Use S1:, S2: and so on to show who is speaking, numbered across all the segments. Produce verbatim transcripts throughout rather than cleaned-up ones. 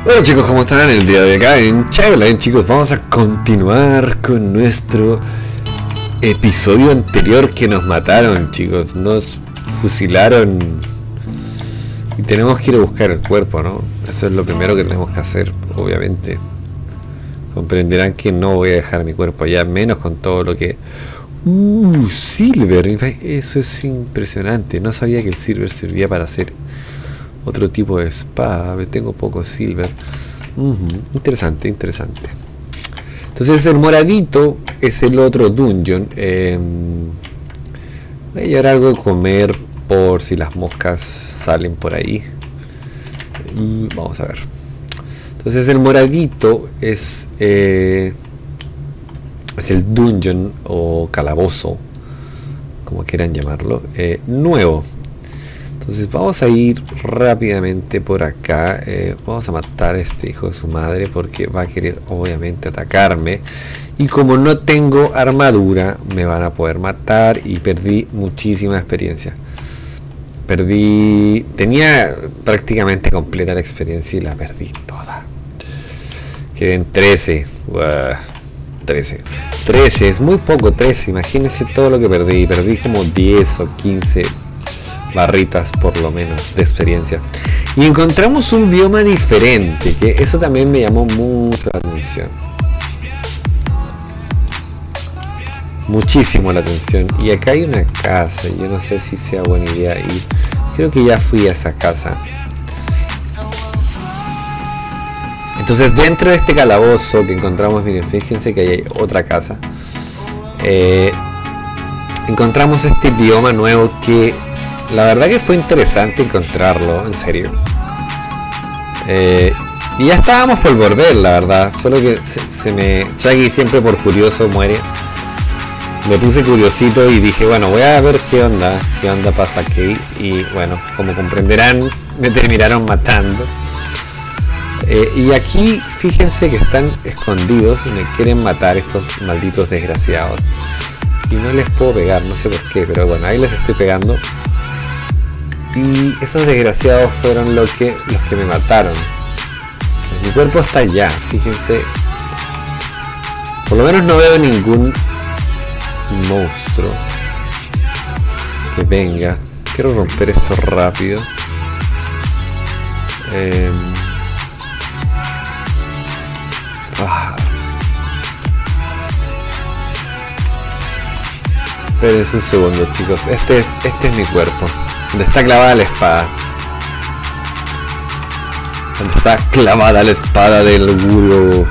S1: Hola chicos, ¿cómo están? El día de acá en Skyline, chicos, vamos a continuar con nuestro episodio anterior que nos mataron, chicos. Nos fusilaron y tenemos que ir a buscar el cuerpo, ¿no? Eso es lo primero que tenemos que hacer, obviamente. Comprenderán que no voy a dejar mi cuerpo allá, menos con todo lo que... Uh, Silver, eso es impresionante. No sabía que el Silver servía para hacer otro tipo de espada. Tengo poco Silver. Uh-huh. Interesante, interesante. Entonces el moradito es el otro dungeon. Eh, voy a llevar algo de comer por si las moscas salen por ahí. Y vamos a ver. Entonces el moradito es eh, es el dungeon o calabozo, como quieran llamarlo, eh, nuevo. Entonces vamos a ir rápidamente por acá. Eh, vamos a matar a este hijo de su madre porque va a querer obviamente atacarme. Y como no tengo armadura me van a poder matar y perdí muchísima experiencia. Perdí... Tenía prácticamente completa la experiencia y la perdí toda. Quedé en trece. Uah, trece. trece, es muy poco trece. Imagínense todo lo que perdí. Perdí como diez o quince barritas por lo menos de experiencia. Y encontramos un bioma diferente, que eso también me llamó mucho la atención. Muchísimo la atención. Y acá hay una casa. Yo no sé si sea buena idea ir. Creo que ya fui a esa casa. Entonces dentro de este calabozo que encontramos, miren, fíjense que hay otra casa. Eh, encontramos este bioma nuevo que la verdad que fue interesante encontrarlo, en serio. Eh, y ya estábamos por volver, la verdad. Solo que se, se me... Chaggy siempre por curioso muere. Me puse curiosito y dije, bueno, voy a ver qué onda, qué onda pasa aquí. Y bueno, como comprenderán, me terminaron matando. Eh, y aquí, fíjense que están escondidos y me quieren matar estos malditos desgraciados. Y no les puedo pegar, no sé por qué, pero bueno, ahí les estoy pegando. Y esos desgraciados fueron lo que, los que me mataron. Mi cuerpo está allá, fíjense. Por lo menos no veo ningún monstruo que venga. Quiero romper esto rápido. Eh, ah. Espérense un segundo, chicos. Este es, este es mi cuerpo. Donde está clavada la espada. Donde está clavada la espada del gurú.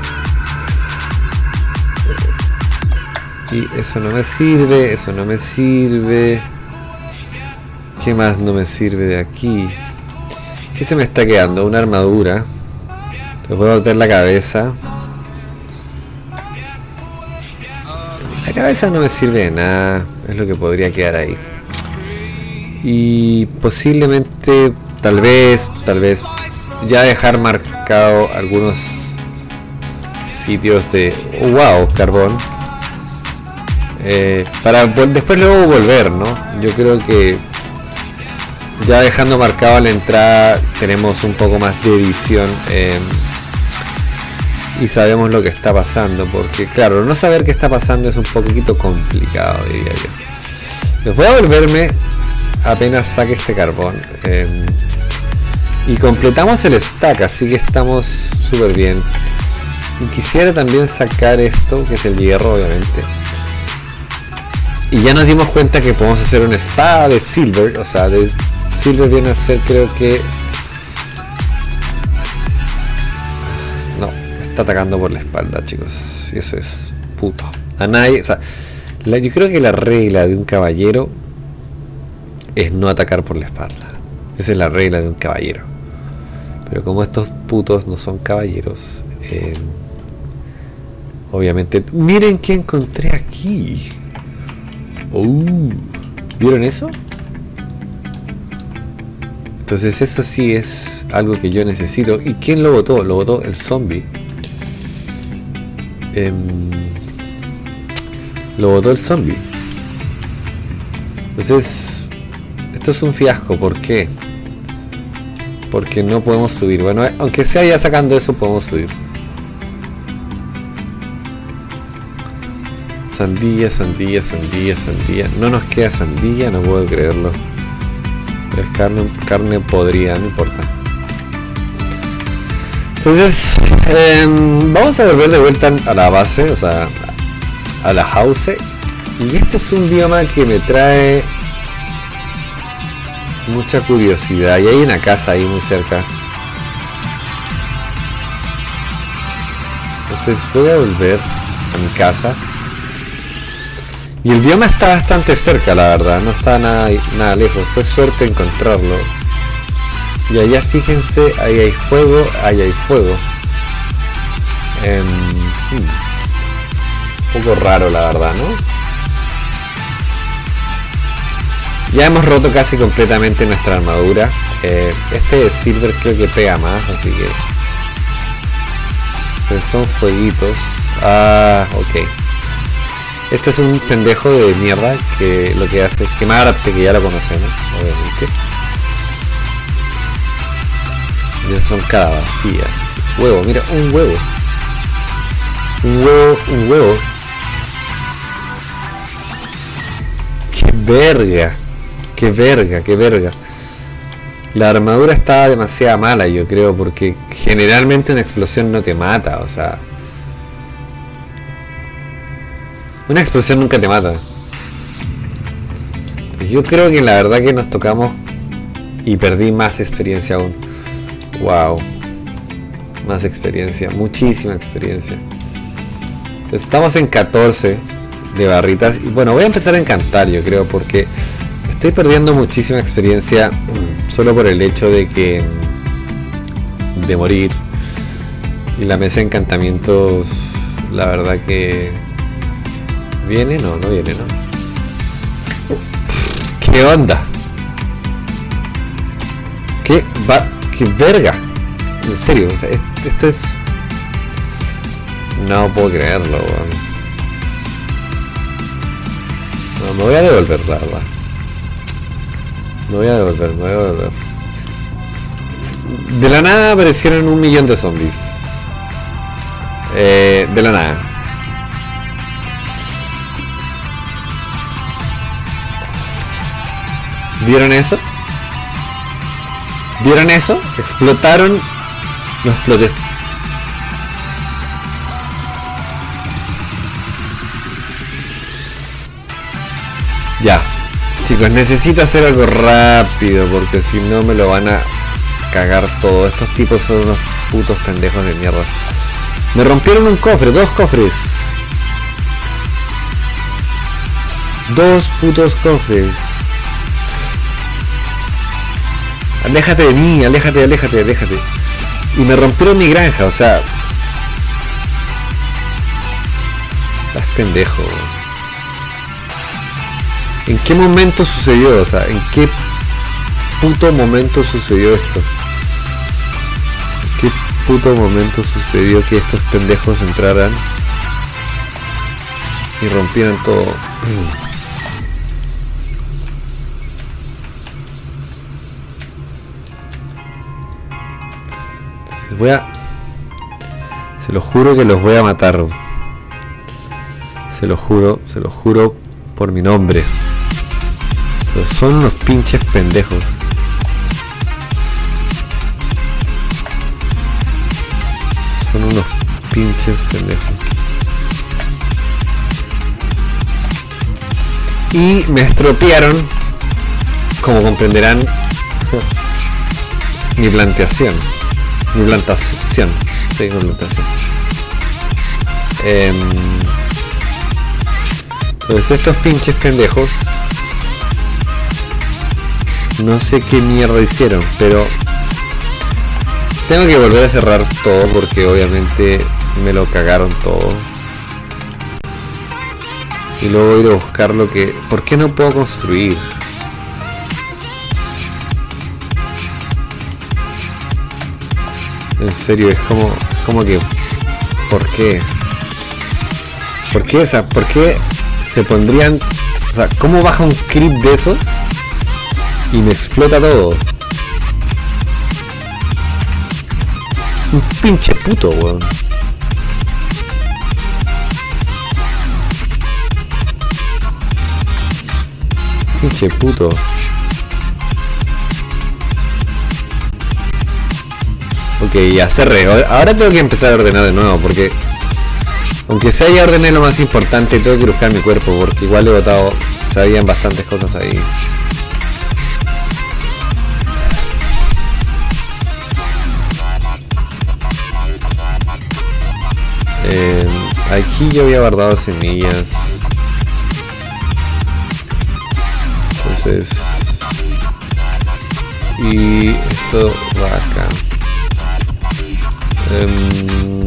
S1: Y eso no me sirve, eso no me sirve. ¿Qué más no me sirve de aquí? ¿Qué se me está quedando? Una armadura. Te puedo meter la cabeza. La cabeza no me sirve de nada. Es lo que podría quedar ahí. Y posiblemente, tal vez, tal vez ya dejar marcado algunos sitios de... Oh, wow, carbón. Eh, para después luego volver, ¿no? Yo creo que ya dejando marcado la entrada tenemos un poco más de visión eh, y sabemos lo que está pasando, porque claro, no saber qué está pasando es un poquito complicado, diría yo. Les voy a volverme apenas saque este carbón eh, y completamos el stack, así que estamos súper bien. Y quisiera también sacar esto, que es el hierro, obviamente. Y ya nos dimos cuenta que podemos hacer una espada de silver, o sea, de silver viene a ser, creo que... No, me está atacando por la espalda, chicos. Y eso es puto. A nadie, o sea, la, yo creo que la regla de un caballero es no atacar por la espalda. Esa es la regla de un caballero. Pero como estos putos no son caballeros, eh, obviamente... Miren qué encontré aquí. Uh, ¿vieron eso? Entonces eso sí es algo que yo necesito. ¿Y quién lo botó? Lo botó el zombie. Eh, lo botó el zombie. Entonces esto es un fiasco. ¿Por qué? Porque no podemos subir. Bueno, aunque sea ya sacando eso, podemos subir. Sandía, sandía, sandía, sandía. No nos queda sandía, no puedo creerlo. Es carne, carne podrida, no importa. Entonces, eh, vamos a volver de vuelta a la base, o sea, a la house. Y este es un bioma que me trae mucha curiosidad. Y hay una casa ahí muy cerca. Entonces voy a volver a mi casa. Y el bioma está bastante cerca, la verdad, no está nada, nada lejos, fue suerte encontrarlo. Y allá fíjense, ahí hay fuego, ahí hay fuego. Eh, hmm. Un poco raro, la verdad, ¿no? Ya hemos roto casi completamente nuestra armadura. Eh, este de silver creo que pega más, así que... Pero son fueguitos. Ah, ok. Este es un pendejo de mierda que lo que hace es quemarte, que ya lo conocemos, obviamente. Y esas son calabacillas. Huevo, mira, un huevo. Un huevo, un huevo. ¡Qué verga! ¡Qué verga, qué verga! La armadura está demasiado mala, yo creo, porque generalmente una explosión no te mata, o sea... Una explosión nunca te mata. Yo creo que la verdad que nos tocamos y perdí más experiencia aún. Wow. Más experiencia, muchísima experiencia. Estamos en catorce de barritas. Y bueno, voy a empezar a encantar, yo creo, porque estoy perdiendo muchísima experiencia solo por el hecho de que... de morir. Y la mesa de encantamientos, la verdad que... ¿Viene? No, no viene, ¿no? ¿Qué onda? ¿Qué va? ¿Qué verga? En serio, o sea, esto es... No puedo creerlo, weón. No, me voy a devolver, la verdad. Me voy a devolver, me voy a devolver. De la nada aparecieron un millón de zombies. Eh, de la nada. ¿Vieron eso? ¿Vieron eso? Explotaron. No exploté. Ya. Chicos, necesito hacer algo rápido porque si no me lo van a cagar todo. Estos tipos son unos putos pendejos de mierda. Me rompieron un cofre, dos cofres. Dos putos cofres. Aléjate de mí, aléjate, aléjate, aléjate. Y me rompieron mi granja, o sea... Estás pendejo. ¿En qué momento sucedió? O sea, ¿en qué puto momento sucedió esto? ¿En qué puto momento sucedió que estos pendejos entraran y rompieran todo? Voy a... Se lo juro que los voy a matar. Se lo juro, se lo juro por mi nombre. Pero son unos pinches pendejos. Son unos pinches pendejos. Y me estropearon, como comprenderán, mi plantación. Mi plantación. Sí, mi plantación. Eh, pues estos pinches pendejos, no sé qué mierda hicieron, pero tengo que volver a cerrar todo porque obviamente me lo cagaron todo. Y luego ir a buscar lo que... ¿Por qué no puedo construir? En serio, es como... como que... ¿Por qué? ¿Por qué? O sea, ¿por qué se pondrían... O sea, ¿cómo baja un creep de esos? Y me explota todo. Un pinche puto, weón. Pinche puto. Ok, ya cerré. Ahora tengo que empezar a ordenar de nuevo porque... Aunque sea ya ordené lo más importante, tengo que buscar mi cuerpo porque igual he botado... Sabían bastantes cosas ahí. Eh, aquí yo había guardado semillas. Entonces... Y esto va acá. Um,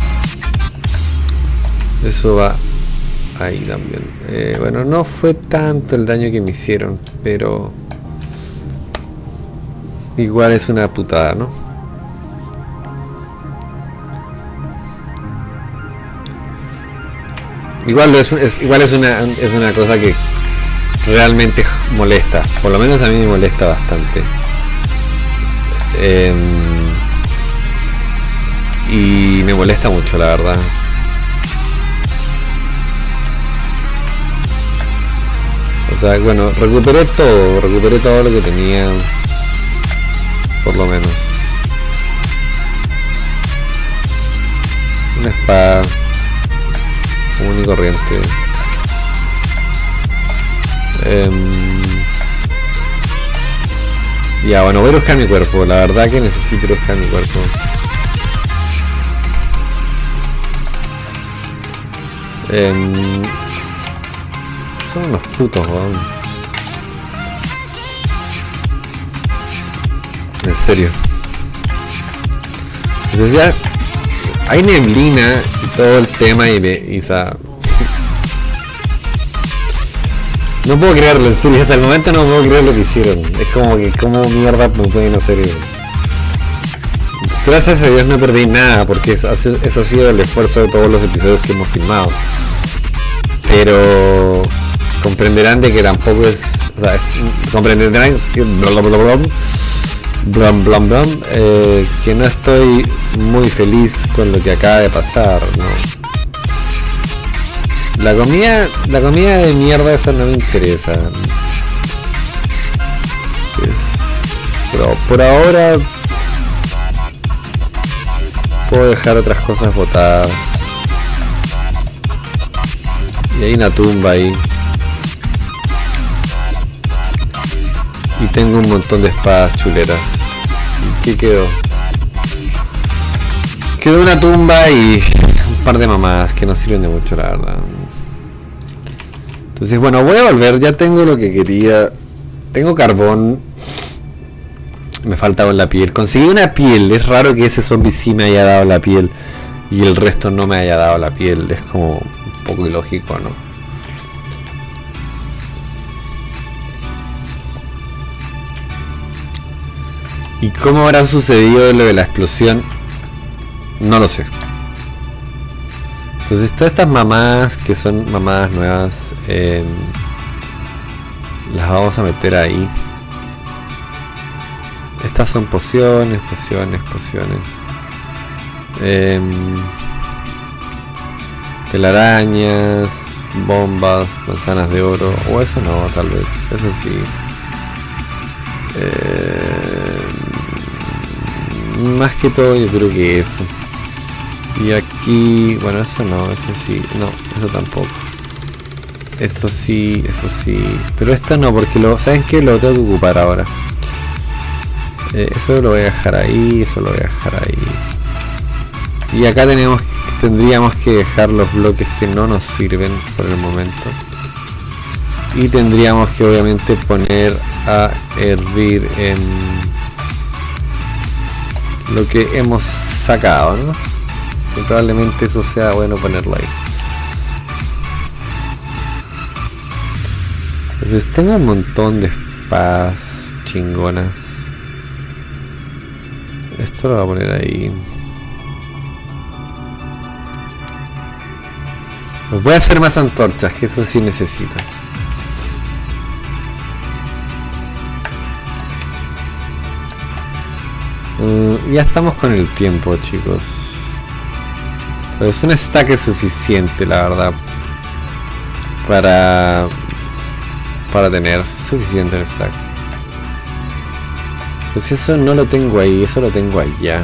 S1: eso va ahí también. Eh, bueno, no fue tanto el daño que me hicieron, pero... Igual es una putada, ¿no? Igual es, es, igual es una es una cosa que realmente molesta. Por lo menos a mí me molesta bastante. Eh, y me molesta mucho, la verdad. O sea, bueno, recuperé todo, recuperé todo lo que tenía. Por lo menos. Una espada. Común y corriente. Um, ya, bueno, voy a buscar mi cuerpo. La verdad que necesito buscar mi cuerpo. Um, son unos putos, weón. En serio. Entonces ya hay neblina y todo el tema y, me, y sa... No puedo creerlo, en serio, hasta el momento no puedo creer lo que hicieron. Es como que, ¿cómo mierda me pueden hacer eso? Gracias a Dios no perdí nada, porque eso, eso ha sido el esfuerzo de todos los episodios que hemos filmado. Pero... comprenderán de que tampoco es... O sea, comprenderán que... Blam, blam, blam, blam, blam, blam, eh, que no estoy muy feliz con lo que acaba de pasar, ¿no? La comida, la comida de mierda esa no me interesa. Pero por ahora puedo dejar otras cosas botadas. Y hay una tumba ahí. Y tengo un montón de espadas chuleras. ¿Y qué quedó? Quedó una tumba y un par de mamadas que no sirven de mucho, la verdad. Entonces, bueno, voy a volver. Ya tengo lo que quería. Tengo carbón. Me faltaba la piel. Conseguí una piel. Es raro que ese zombie sí me haya dado la piel y el resto no me haya dado la piel. Es como un poco ilógico, ¿no? ¿Y cómo habrá sucedido lo de la explosión? No lo sé. Entonces todas estas mamadas que son mamadas nuevas, eh, las vamos a meter ahí. Estas son pociones, pociones, pociones. Eh, telarañas, bombas, manzanas de oro. O eso no, tal vez. Eso sí. Eh, más que todo yo creo que eso. Y aquí, bueno, eso no, eso sí, no, eso tampoco. Eso sí, eso sí. Pero esto no, porque lo, ¿saben qué? Lo tengo que ocupar ahora. Eh, eso lo voy a dejar ahí, eso lo voy a dejar ahí. Y acá tenemos, tendríamos que dejar los bloques que no nos sirven por el momento. Y tendríamos que obviamente poner a hervir en lo que hemos sacado, ¿no? Y probablemente eso sea bueno ponerlo ahí. Entonces tengo un montón de espadas chingonas. Esto lo voy a poner ahí. Voy a hacer más antorchas, que eso sí necesito. Uh, ya estamos con el tiempo, chicos. Pues un stack es suficiente, la verdad, para para tener suficiente el stack. Pues eso no lo tengo ahí, eso lo tengo allá.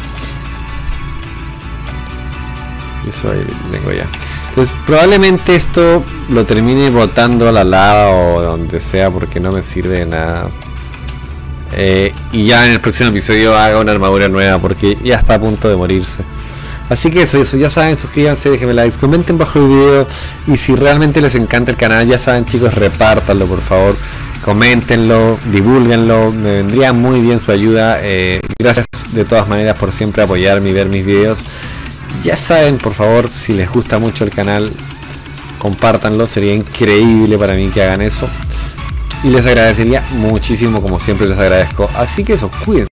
S1: Eso ahí lo tengo allá. Entonces probablemente esto lo termine botando a la lava o donde sea, porque no me sirve de nada. Eh, y ya en el próximo episodio haga una armadura nueva, porque ya está a punto de morirse. Así que eso, eso, ya saben, suscríbanse, déjenme likes, comenten bajo el video, y si realmente les encanta el canal, ya saben, chicos, repártanlo, por favor, coméntenlo, divúlguenlo, me vendría muy bien su ayuda. Eh, gracias de todas maneras por siempre apoyarme y ver mis videos. Ya saben, por favor, si les gusta mucho el canal, compártanlo, sería increíble para mí que hagan eso, y les agradecería muchísimo, como siempre les agradezco. Así que eso, cuídense.